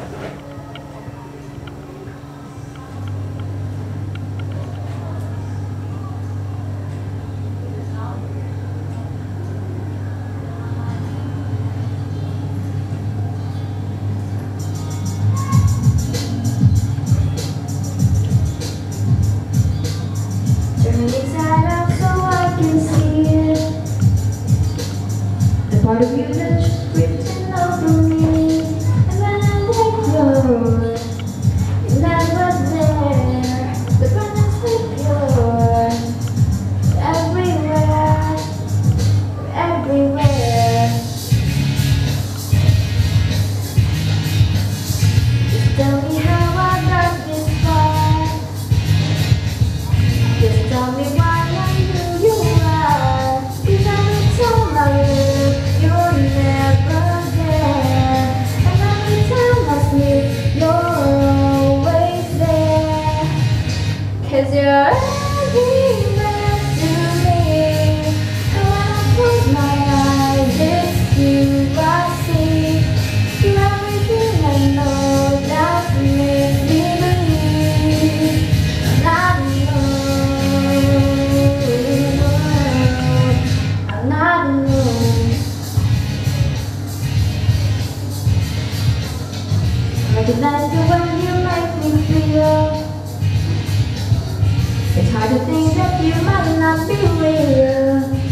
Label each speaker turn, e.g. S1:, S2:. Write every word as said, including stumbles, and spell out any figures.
S1: Part of you that's written over me, and when I let go, you're never there. The presence is pure, everywhere, everywhere. Just tell me how I got this far. Just tell me why I knew you are. 'Cause every time I look, you're never there, and every time I sleep, you're always there. 'Cause you're everywhere to me, and when I close my eyes, it's you I see. You're everything I know that makes me believe. And I know, and I know. Recognize the way you make me feel. It's hard to think that you might not be real.